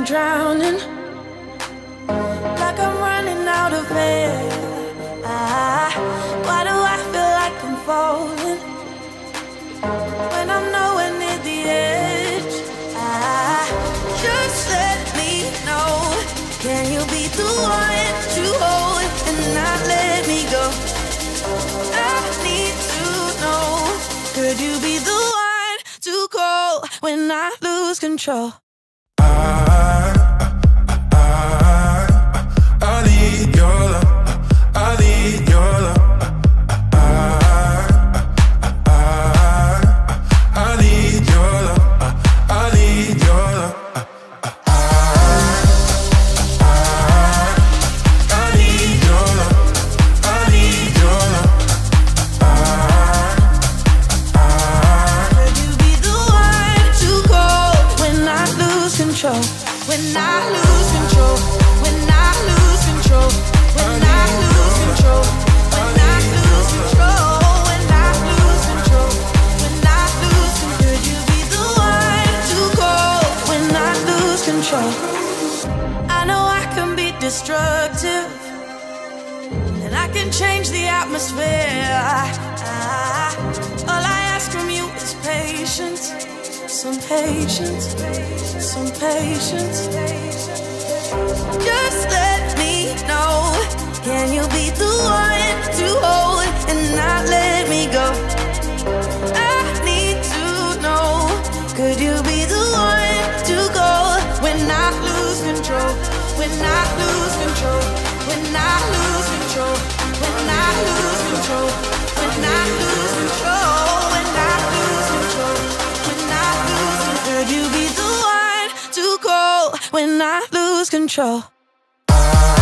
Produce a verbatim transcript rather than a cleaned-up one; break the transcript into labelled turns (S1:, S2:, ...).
S1: drowning, like I'm running out of air. Ah, why do I feel like I'm falling when I'm nowhere near the edge? Ah, just let me know. Can you be the one to hold and not let me go? I need to know. Could you be the one to call when I lose control?
S2: I need your love, I need your love. I, I, I need your love, I need your love. I need your love, I need your love.
S1: Could you be the one to call when I lose control? When I lose control, when I lose control, when I lose control, when I lose control, when I lose control, when I lose control. Could you be the one to call when I lose control? I know I can be destructive, and I can change the atmosphere. Ah, all I ask from you is patience, some patience, some patience. Just let me know. Can you be the one to hold and not let me go? I need to know. Could you be the one to go when I lose control? When I lose control? When I lose control? When I lose control? When I lose control? When I lose control? When I lose control? Could you be the one to go when I lose control?
S2: I